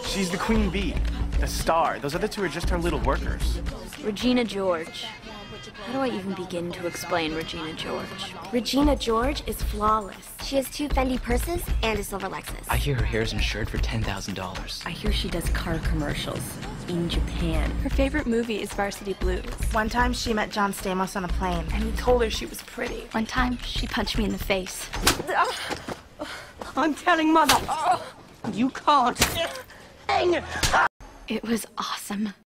She's the queen bee, the star. Those other two are just her little workers. Regina George. How do I even begin to explain Regina George? Regina George is flawless. She has 2 Fendi purses and a silver Lexus. I hear her hair is insured for $10,000. I hear she does car commercials in Japan. Her favorite movie is Varsity Blues. One time she met John Stamos on a plane, and he told her she was pretty. One time, she punched me in the face. I'm telling Mother. You can't. It was awesome.